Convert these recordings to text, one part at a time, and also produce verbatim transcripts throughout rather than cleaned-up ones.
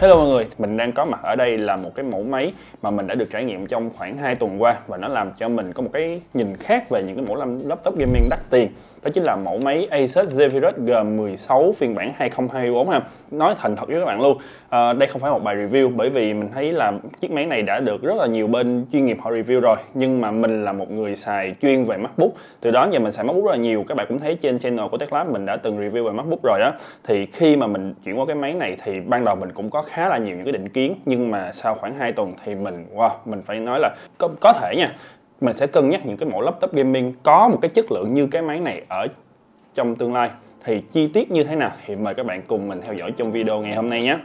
Hello mọi người, mình đang có mặt ở đây là một cái mẫu máy mà mình đã được trải nghiệm trong khoảng hai tuần qua và nó làm cho mình có một cái nhìn khác về những cái mẫu laptop gaming đắt tiền. Đó chính là mẫu máy Asus Zephyrus G mười sáu phiên bản hai không hai tư ha. Nói thành thật với các bạn luôn, à, đây không phải một bài review bởi vì mình thấy là chiếc máy này đã được rất là nhiều bên chuyên nghiệp họ review rồi. Nhưng mà mình là một người xài chuyên về MacBook, từ đó giờ mình xài MacBook rất là nhiều. Các bạn cũng thấy trên channel của TechLab mình đã từng review về MacBook rồi đó. Thì khi mà mình chuyển qua cái máy này thì ban đầu mình cũng có khá là nhiều những cái định kiến, nhưng mà sau khoảng hai tuần thì mình wow, mình phải nói là có, có thể nha, mình sẽ cân nhắc những cái mẫu laptop gaming có một cái chất lượng như cái máy này ở trong tương lai. Thì chi tiết như thế nào thì mời các bạn cùng mình theo dõi trong video ngày hôm nay nhé.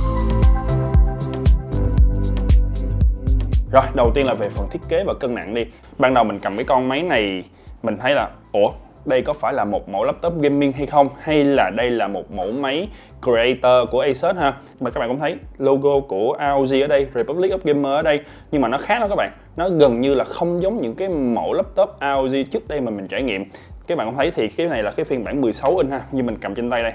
Rồi, đầu tiên là về phần thiết kế và cân nặng đi. Ban đầu mình cầm cái con máy này mình thấy là ủa, đây có phải là một mẫu laptop gaming hay không, hay là đây là một mẫu máy creator của Asus ha. Mà các bạn cũng thấy logo của a o giê ở đây, Republic of Gamer ở đây, nhưng mà nó khác đó các bạn, nó gần như là không giống những cái mẫu laptop a o giê trước đây mà mình trải nghiệm. Các bạn cũng thấy thì cái này là cái phiên bản mười sáu inch ha, như mình cầm trên tay đây,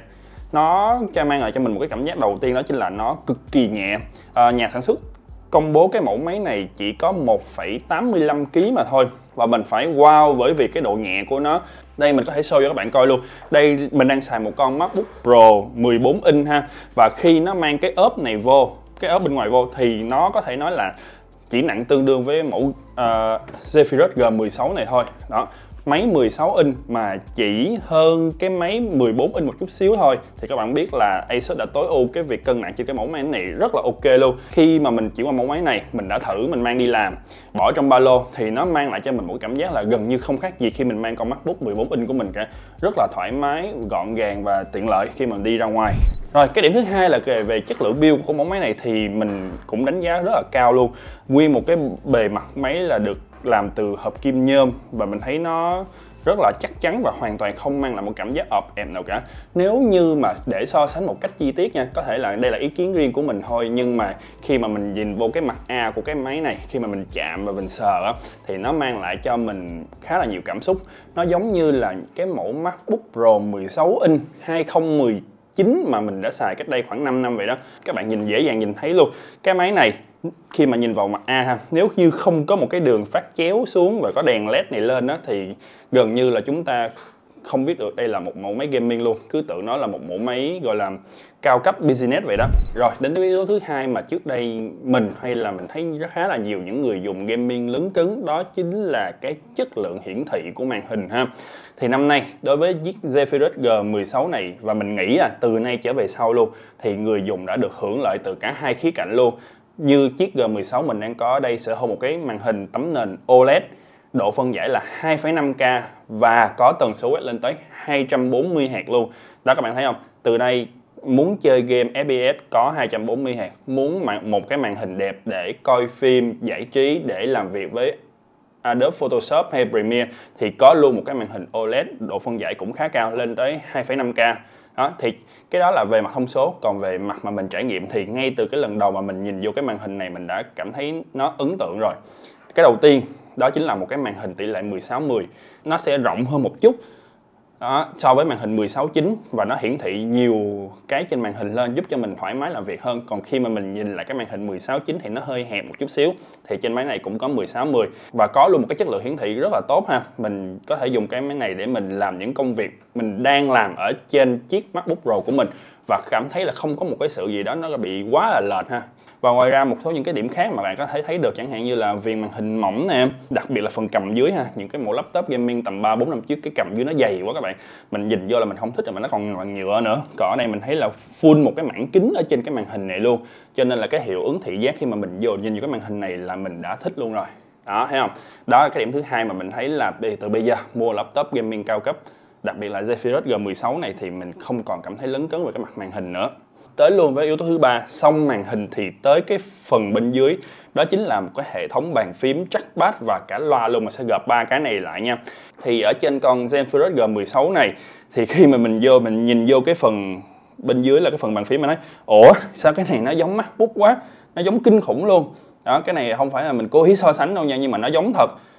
nó cho mang lại cho mình một cái cảm giác đầu tiên đó chính là nó cực kỳ nhẹ. À, nhà sản xuất công bố cái mẫu máy này chỉ có một phẩy tám mươi lăm ki lô gam mà thôi, và mình phải wow bởi vì cái độ nhẹ của nó. Đây mình có thể show cho các bạn coi luôn. Đây mình đang xài một con MacBook Pro mười bốn inch ha, và khi nó mang cái ốp này vô, cái ốp bên ngoài vô thì nó có thể nói là chỉ nặng tương đương với mẫu uh, Zephyrus G mười sáu này thôi. Đó, máy mười sáu inch mà chỉ hơn cái máy mười bốn inch một chút xíu thôi, thì các bạn biết là Asus đã tối ưu cái việc cân nặng trên cái mẫu máy này rất là ok luôn. Khi mà mình chuyển qua mẫu máy này, mình đã thử mình mang đi làm, bỏ trong ba lô thì nó mang lại cho mình một cảm giác là gần như không khác gì khi mình mang con MacBook mười bốn inch của mình cả. Rất là thoải mái, gọn gàng và tiện lợi khi mình đi ra ngoài. Rồi, cái điểm thứ hai là về chất lượng build của mẫu máy này thì mình cũng đánh giá rất là cao luôn. Nguyên một cái bề mặt máy là được làm từ hợp kim nhôm và mình thấy nó rất là chắc chắn và hoàn toàn không mang lại một cảm giác ọp ẹp nào cả. Nếu như mà để so sánh một cách chi tiết nha, có thể là đây là ý kiến riêng của mình thôi, nhưng mà khi mà mình nhìn vô cái mặt A của cái máy này, khi mà mình chạm và mình sờ á, thì nó mang lại cho mình khá là nhiều cảm xúc. Nó giống như là cái mẫu MacBook Pro mười sáu inch hai không một chín mà mình đã xài cách đây khoảng năm năm vậy đó. Các bạn nhìn dễ dàng nhìn thấy luôn. Cái máy này khi mà nhìn vào mặt A ha, nếu như không có một cái đường phát chéo xuống và có đèn led này lên đó thì gần như là chúng ta không biết được đây là một mẫu máy gaming luôn, cứ tưởng nó là một mẫu máy gọi là cao cấp business vậy đó. Rồi đến cái yếu tố thứ hai mà trước đây mình hay là mình thấy rất khá là nhiều những người dùng gaming lấn cấn, đó chính là cái chất lượng hiển thị của màn hình ha. Thì năm nay đối với chiếc Zephyrus G mười sáu này, và mình nghĩ là từ nay trở về sau luôn, thì người dùng đã được hưởng lợi từ cả hai khía cạnh luôn. Như chiếc G mười sáu mình đang có ở đây sở hữu một cái màn hình tấm nền ô led, độ phân giải là hai phẩy năm K và có tần số quét lên tới hai trăm bốn mươi héc luôn. Đó, các bạn thấy không? Từ đây muốn chơi game ép pê ес có hai trăm bốn mươi héc, muốn một cái màn hình đẹp để coi phim, giải trí, để làm việc với Adobe Photoshop hay Premiere thì có luôn một cái màn hình ô led độ phân giải cũng khá cao, lên tới hai phẩy năm K. Đó, thì cái đó là về mặt thông số, còn về mặt mà mình trải nghiệm thì ngay từ cái lần đầu mà mình nhìn vô cái màn hình này mình đã cảm thấy nó ấn tượng rồi. Cái đầu tiên đó chính là một cái màn hình tỷ lệ mười sáu mười, nó sẽ rộng hơn một chút đó, so với màn hình mười sáu chín, và nó hiển thị nhiều cái trên màn hình lên giúp cho mình thoải mái làm việc hơn. Còn khi mà mình nhìn lại cái màn hình mười sáu chín thì nó hơi hẹp một chút xíu, thì trên máy này cũng có mười sáu mười và có luôn một cái chất lượng hiển thị rất là tốt ha. Mình có thể dùng cái máy này để mình làm những công việc mình đang làm ở trên chiếc MacBook Pro của mình và cảm thấy là không có một cái sự gì đó nó bị quá là lệch ha. Và ngoài ra một số những cái điểm khác mà bạn có thể thấy được, chẳng hạn như là viền màn hình mỏng nè, đặc biệt là phần cầm dưới ha. Những cái mẫu laptop gaming tầm ba bốn năm trước cái cầm dưới nó dày quá các bạn, mình nhìn vô là mình không thích, rồi mà nó còn bằng nhựa nữa. Còn ở đây mình thấy là full một cái mảng kính ở trên cái màn hình này luôn, cho nên là cái hiệu ứng thị giác khi mà mình vô nhìn vô cái màn hình này là mình đã thích luôn rồi. Đó, thấy không? Đó là cái điểm thứ hai mà mình thấy là từ bây giờ mua laptop gaming cao cấp, đặc biệt là Zephyrus G mười sáu này, thì mình không còn cảm thấy lấn cấn về cái mặt màn hình nữa. Tới luôn với yếu tố thứ ba, xong màn hình thì tới cái phần bên dưới, đó chính là một cái hệ thống bàn phím, trackpad và cả loa luôn, mà sẽ gộp ba cái này lại nha. Thì ở trên con Zephyrus G mười sáu này thì khi mà mình vô mình nhìn vô cái phần bên dưới là cái phần bàn phím, mà nói ủa sao cái này nó giống MacBook quá, nó giống kinh khủng luôn. Đó, cái này không phải là mình cố ý so sánh đâu nha, nhưng mà nó giống thật.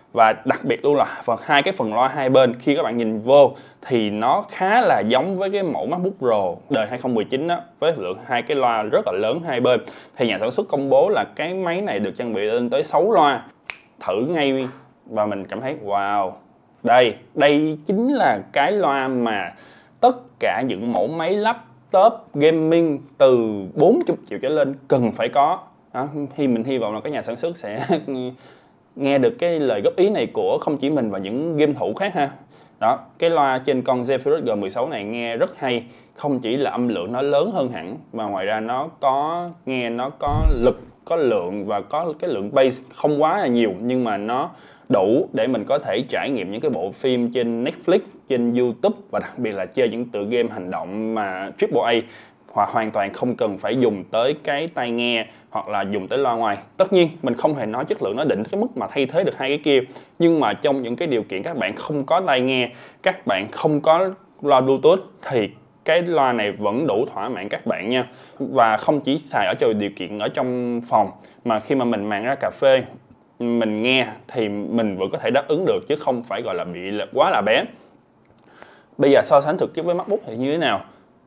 Và đặc biệt luôn là phần hai cái phần loa hai bên, khi các bạn nhìn vô thì nó khá là giống với cái mẫu MacBook Pro đời hai không một chín đó, với lượng hai cái loa rất là lớn hai bên. Thì nhà sản xuất công bố là cái máy này được trang bị lên tới sáu loa. Thử ngay và mình cảm thấy wow, đây, đây chính là cái loa mà tất cả những mẫu máy laptop gaming từ bốn mươi triệu trở lên cần phải có. Đó, thì mình hy vọng là các nhà sản xuất sẽ nghe được cái lời góp ý này của không chỉ mình và những game thủ khác ha. Đó, cái loa trên con Zephyrus G mười sáu này nghe rất hay, không chỉ là âm lượng nó lớn hơn hẳn mà ngoài ra nó có nghe nó có lực, có lượng và có cái lượng bass không quá là nhiều, nhưng mà nó đủ để mình có thể trải nghiệm những cái bộ phim trên Netflix, trên YouTube và đặc biệt là chơi những tựa game hành động mà triple A hoặc hoàn toàn không cần phải dùng tới cái tai nghe hoặc là dùng tới loa ngoài. Tất nhiên mình không hề nói chất lượng nó đỉnh cái mức mà thay thế được hai cái kia, nhưng mà trong những cái điều kiện các bạn không có tai nghe, các bạn không có loa Bluetooth thì cái loa này vẫn đủ thỏa mãn các bạn nha. Và không chỉ xài ở cho điều kiện ở trong phòng, mà khi mà mình mang ra cà phê mình nghe thì mình vẫn có thể đáp ứng được, chứ không phải gọi là bị quá là bé. Bây giờ so sánh thực chất với MacBook thì như thế nào?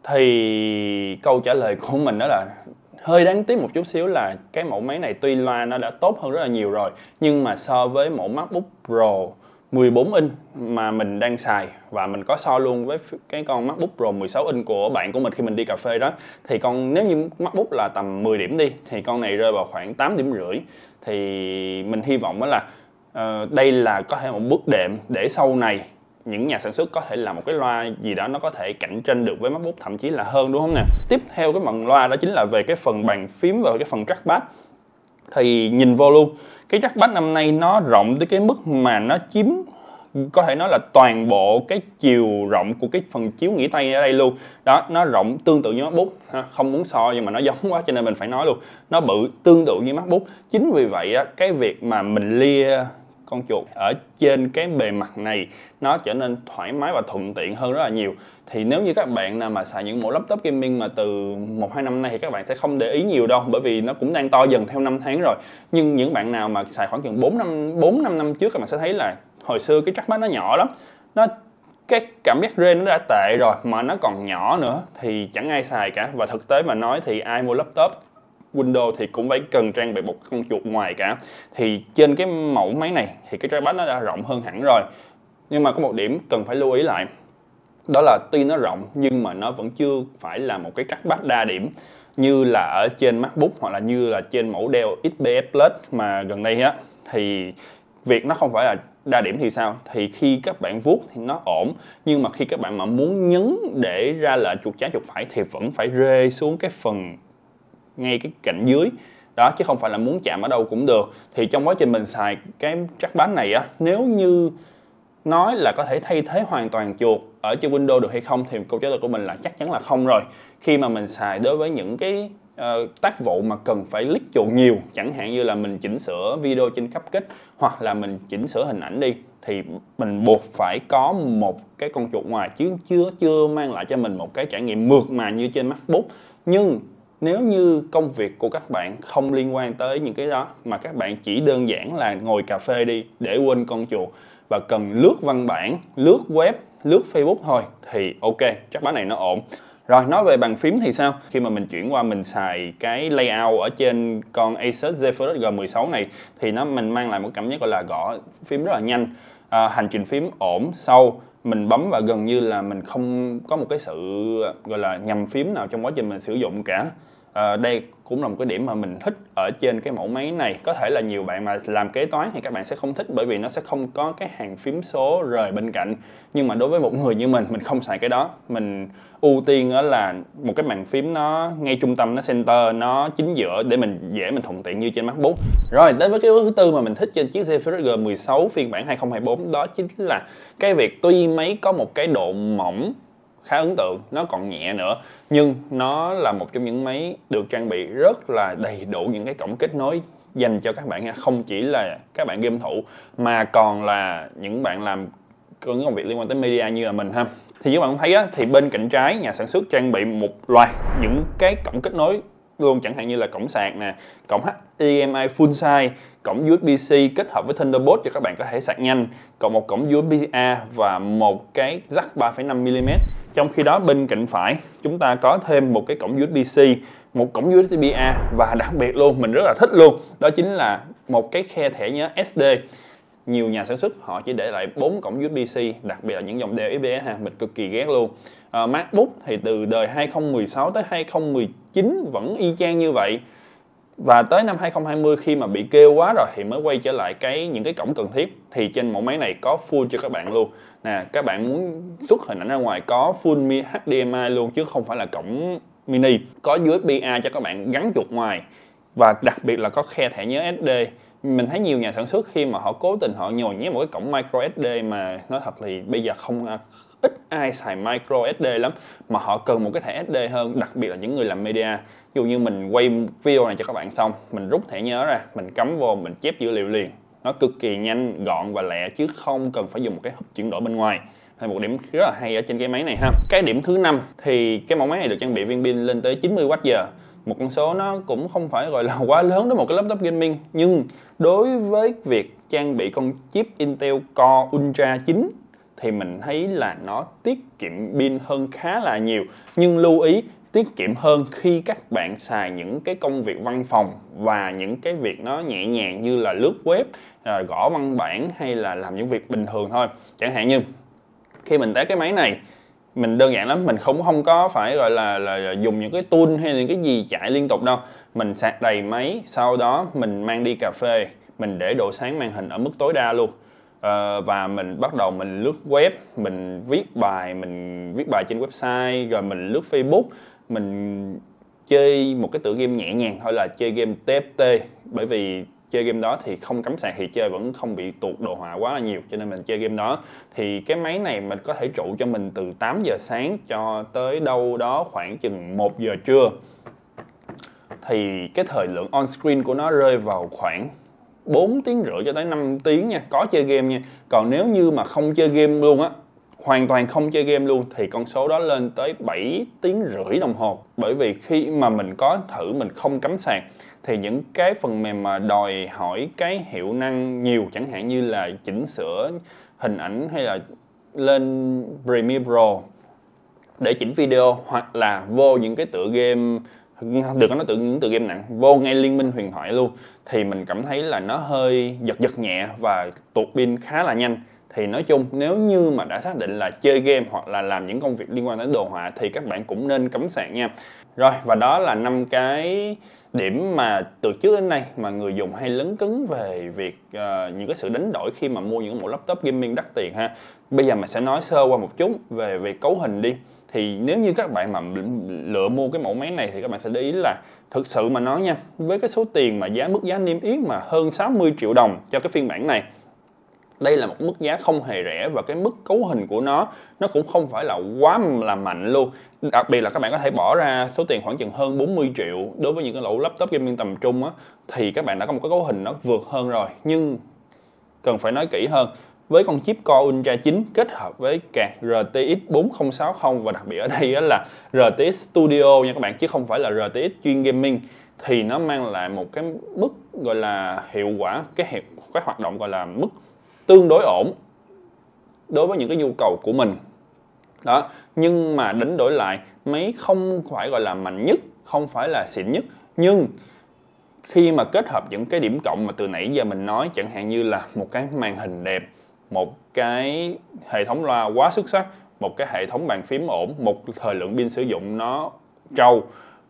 Thì câu trả lời của mình đó là hơi đáng tiếc một chút xíu là cái mẫu máy này tuy loa nó đã tốt hơn rất là nhiều rồi, nhưng mà so với mẫu MacBook Pro mười bốn inch mà mình đang xài, và mình có so luôn với cái con MacBook Pro mười sáu inch của bạn của mình khi mình đi cà phê đó, thì con nếu như MacBook là tầm mười điểm đi thì con này rơi vào khoảng tám điểm rưỡi. Thì mình hy vọng đó là uh, đây là có thể một bước đệm để sau này những nhà sản xuất có thể làm một cái loa gì đó nó có thể cạnh tranh được với MacBook, thậm chí là hơn, đúng không nè. Tiếp theo cái phần loa đó chính là về cái phần bàn phím và cái phần trackpad. Thì nhìn vô luôn, cái trackpad năm nay nó rộng tới cái mức mà nó chiếm có thể nói là toàn bộ cái chiều rộng của cái phần chiếu nghỉ tay ở đây luôn. Đó, nó rộng tương tự như MacBook, không muốn so nhưng mà nó giống quá cho nên mình phải nói luôn. Nó bự tương tự như MacBook. Chính vì vậy cái việc mà mình lia con chuột ở trên cái bề mặt này nó trở nên thoải mái và thuận tiện hơn rất là nhiều. Thì nếu như các bạn nào mà xài những mẫu laptop gaming mà từ một hai năm nay thì các bạn sẽ không để ý nhiều đâu, bởi vì nó cũng đang to dần theo năm tháng rồi. Nhưng những bạn nào mà xài khoảng chừng bốn năm bốn năm năm trước các bạn sẽ thấy là hồi xưa cái trackpad nó nhỏ lắm. Nó cái cảm giác rên nó đã tệ rồi mà nó còn nhỏ nữa thì chẳng ai xài cả. Và thực tế mà nói thì ai mua laptop Windows thì cũng phải cần trang bị một con chuột ngoài cả. Thì trên cái mẫu máy này thì cái trackpad nó đã rộng hơn hẳn rồi. Nhưng mà có một điểm cần phải lưu ý lại, đó là tuy nó rộng nhưng mà nó vẫn chưa phải là một cái trackpad đa điểm như là ở trên MacBook hoặc là như là trên mẫu Dell ích pê ét Plus mà gần đây á. Thì việc nó không phải là đa điểm thì sao? Thì khi các bạn vuốt thì nó ổn, nhưng mà khi các bạn mà muốn nhấn để ra lệnh chuột trái chuột phải thì vẫn phải rê xuống cái phần ngay cái cạnh dưới đó, chứ không phải là muốn chạm ở đâu cũng được. Thì trong quá trình mình xài cái trackpad này á, nếu như nói là có thể thay thế hoàn toàn chuột ở trên Windows được hay không thì câu trả lời của mình là chắc chắn là không rồi. Khi mà mình xài đối với những cái uh, tác vụ mà cần phải click chuột nhiều, chẳng hạn như là mình chỉnh sửa video trên Cupcake hoặc là mình chỉnh sửa hình ảnh đi, thì mình buộc phải có một cái con chuột ngoài, chứ chưa chưa mang lại cho mình một cái trải nghiệm mượt mà như trên MacBook. Nhưng nếu như công việc của các bạn không liên quan tới những cái đó mà các bạn chỉ đơn giản là ngồi cà phê đi để quên con chuột và cần lướt văn bản, lướt web, lướt Facebook thôi thì ok, chắc bán này nó ổn. Rồi nói về bàn phím thì sao? Khi mà mình chuyển qua mình xài cái layout ở trên con Asus Zephyrus G mười sáu này thì nó mình mang lại một cảm giác gọi là gõ phím rất là nhanh, à, hành trình phím ổn, sâu. Mình bấm và gần như là mình không có một cái sự gọi là nhầm phím nào trong quá trình mình sử dụng cả. À, đây cũng là một cái điểm mà mình thích ở trên cái mẫu máy này. Có thể là nhiều bạn mà làm kế toán thì các bạn sẽ không thích, bởi vì nó sẽ không có cái hàng phím số rời bên cạnh. Nhưng mà đối với một người như mình, mình không xài cái đó. Mình ưu tiên đó là một cái bàn phím nó ngay trung tâm, nó center, nó chính giữa để mình dễ mình thuận tiện như trên MacBook. Rồi đến với cái thứ tư mà mình thích trên chiếc Zephyrus G mười sáu phiên bản hai không hai bốn, đó chính là cái việc tuy máy có một cái độ mỏng khá ấn tượng, nó còn nhẹ nữa, nhưng nó là một trong những máy được trang bị rất là đầy đủ những cái cổng kết nối dành cho các bạn nha. Không chỉ là các bạn game thủ mà còn là những bạn làm những công việc liên quan tới media như là mình ha. Thì các bạn thấy á, thì bên cạnh trái nhà sản xuất trang bị một loạt những cái cổng kết nối luôn, chẳng hạn như là cổng sạc nè, cổng hát đê em i full size, cổng u ét bê-C kết hợp với Thunderbolt cho các bạn có thể sạc nhanh, còn một cổng u ét bê-A và một cái jack ba phẩy năm mi-li-mét. Trong khi đó bên cạnh phải chúng ta có thêm một cái cổng u ét bê-C, một cổng u ét bê-A và đặc biệt luôn mình rất là thích luôn, đó chính là một cái khe thẻ nhớ ét đê. Nhiều nhà sản xuất họ chỉ để lại bốn cổng u ét bê-C, đặc biệt là những dòng Dell ép pê ét ha, mình cực kỳ ghét luôn. Uh, MacBook thì từ đời hai không một sáu tới hai không một chín vẫn y chang như vậy. Và tới năm hai không hai không khi mà bị kêu quá rồi thì mới quay trở lại cái những cái cổng cần thiết. Thì trên mẫu máy này có full cho các bạn luôn. Nè, các bạn muốn xuất hình ảnh ra ngoài có full hát đê em i luôn chứ không phải là cổng mini. Có u ét bê-A cho các bạn gắn chuột ngoài. Và đặc biệt là có khe thẻ nhớ ét đê. Mình thấy nhiều nhà sản xuất khi mà họ cố tình họ nhồi nhét một cái cổng micro ét đê mà nói thật thì bây giờ không ít ai xài micro ét đê lắm, mà họ cần một cái thẻ ét đê hơn, đặc biệt là những người làm media. Ví dụ như mình quay video này cho các bạn xong, mình rút thẻ nhớ ra, mình cắm vô, mình chép dữ liệu liền. Nó cực kỳ nhanh, gọn và lẹ chứ không cần phải dùng một cái hub chuyển đổi bên ngoài. Là một điểm rất là hay ở trên cái máy này ha. Cái điểm thứ năm thì cái mẫu máy này được trang bị viên pin lên tới chín mươi oát giờ. Một con số nó cũng không phải gọi là quá lớn đối với một cái laptop gaming, nhưng đối với việc trang bị con chip Intel Core Ultra chín thì mình thấy là nó tiết kiệm pin hơn khá là nhiều. Nhưng lưu ý tiết kiệm hơn khi các bạn xài những cái công việc văn phòng và những cái việc nó nhẹ nhàng như là lướt web, gõ văn bản hay là làm những việc bình thường thôi. Chẳng hạn như khi mình test cái máy này, mình đơn giản lắm, mình không không có phải gọi là, là dùng những cái tool hay những cái gì chạy liên tục đâu. Mình sạc đầy máy, sau đó mình mang đi cà phê, mình để độ sáng màn hình ở mức tối đa luôn. Uh, và mình bắt đầu mình lướt web, mình viết bài, mình viết bài trên website, rồi mình lướt Facebook, mình chơi một cái tựa game nhẹ nhàng thôi là chơi game tê ép tê, bởi vì chơi game đó thì không cắm sạc thì chơi vẫn không bị tụt đồ họa quá là nhiều, cho nên mình chơi game đó. Thì cái máy này mình có thể trụ cho mình từ tám giờ sáng cho tới đâu đó khoảng chừng một giờ trưa. Thì cái thời lượng on screen của nó rơi vào khoảng bốn tiếng rưỡi cho tới năm tiếng nha, có chơi game nha. Còn nếu như mà không chơi game luôn á, hoàn toàn không chơi game luôn thì con số đó lên tới bảy tiếng rưỡi đồng hồ. Bởi vì khi mà mình có thử mình không cắm sạc thì những cái phần mềm mà đòi hỏi cái hiệu năng nhiều, chẳng hạn như là chỉnh sửa hình ảnh hay là lên Premiere Pro để chỉnh video, hoặc là vô những cái tựa game, được nó tự những tựa game nặng, vô ngay Liên Minh Huyền Thoại luôn, thì mình cảm thấy là nó hơi giật giật nhẹ và tụt pin khá là nhanh. Thì nói chung nếu như mà đã xác định là chơi game hoặc là làm những công việc liên quan đến đồ họa thì các bạn cũng nên cắm sạc nha. Rồi, và đó là năm cái điểm mà từ trước đến nay mà người dùng hay lấn cấn về việc uh, những cái sự đánh đổi khi mà mua những mẫu laptop gaming đắt tiền ha. Bây giờ mình sẽ nói sơ qua một chút về việc cấu hình đi. Thì nếu như các bạn mà lựa mua cái mẫu máy này thì các bạn sẽ để ý là thực sự mà nói nha, với cái số tiền mà giá mức giá niêm yết mà hơn sáu mươi triệu đồng cho cái phiên bản này, đây là một mức giá không hề rẻ, và cái mức cấu hình của nó nó cũng không phải là quá là mạnh luôn. Đặc biệt là các bạn có thể bỏ ra số tiền khoảng chừng hơn bốn mươi triệu đối với những cái mẫu laptop gaming tầm trung á, thì các bạn đã có một cái cấu hình nó vượt hơn rồi. Nhưng cần phải nói kỹ hơn, với con chip Core Ultra chín kết hợp với card rờ tê ích bốn không sáu không, và đặc biệt ở đây là rờ tê ích Studio nha các bạn, chứ không phải là rờ tê ích chuyên gaming, thì nó mang lại một cái mức gọi là hiệu quả, cái hiệu cái hoạt động gọi là mức tương đối ổn đối với những cái nhu cầu của mình đó. Nhưng mà đánh đổi lại, máy không phải gọi là mạnh nhất, không phải là xịn nhất, nhưng khi mà kết hợp những cái điểm cộng mà từ nãy giờ mình nói, chẳng hạn như là một cái màn hình đẹp, một cái hệ thống loa quá xuất sắc, một cái hệ thống bàn phím ổn, một thời lượng pin sử dụng nó trâu,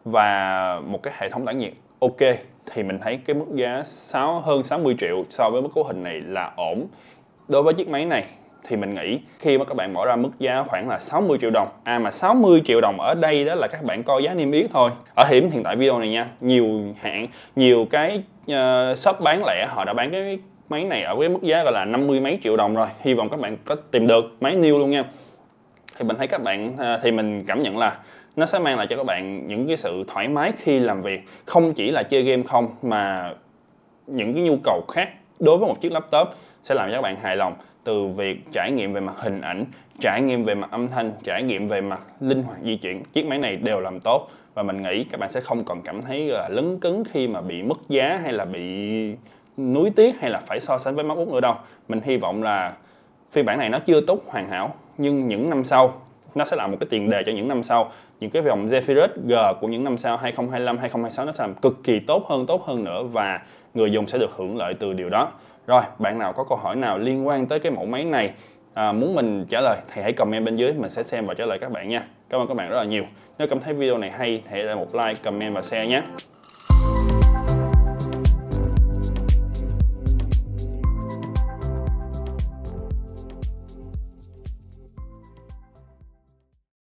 và một cái hệ thống tản nhiệt ok, thì mình thấy cái mức giá sáu, hơn sáu mươi triệu so với mức cấu hình này là ổn. Đối với chiếc máy này thì mình nghĩ khi mà các bạn bỏ ra mức giá khoảng là sáu mươi triệu đồng, à mà sáu mươi triệu đồng ở đây đó là các bạn coi giá niêm yết thôi. Ở hiểm hiện tại video này nha, nhiều hãng, nhiều cái uh, shop bán lẻ họ đã bán cái máy này ở cái mức giá gọi là năm mươi mấy triệu đồng rồi. Hy vọng các bạn có tìm được máy new luôn nha. Thì mình thấy các bạn, uh, thì mình cảm nhận là nó sẽ mang lại cho các bạn những cái sự thoải mái khi làm việc, không chỉ là chơi game không mà những cái nhu cầu khác đối với một chiếc laptop sẽ làm cho các bạn hài lòng, từ việc trải nghiệm về mặt hình ảnh, trải nghiệm về mặt âm thanh, trải nghiệm về mặt linh hoạt di chuyển. Chiếc máy này đều làm tốt và mình nghĩ các bạn sẽ không còn cảm thấy là lấn cấn khi mà bị mất giá hay là bị nuối tiếc hay là phải so sánh với MacBook nữa đâu. Mình hy vọng là phiên bản này nó chưa tốt hoàn hảo, nhưng những năm sau nó sẽ là một cái tiền đề cho những năm sau. Những cái dòng Zephyrus G của những năm sau hai không hai lăm, hai không hai sáu nó sẽ làm cực kỳ tốt hơn, tốt hơn nữa, và người dùng sẽ được hưởng lợi từ điều đó. Rồi, bạn nào có câu hỏi nào liên quan tới cái mẫu máy này à, muốn mình trả lời thì hãy comment bên dưới, mình sẽ xem và trả lời các bạn nha. Cảm ơn các bạn rất là nhiều. Nếu cảm thấy video này hay thì hãy để một like, comment và share nhé.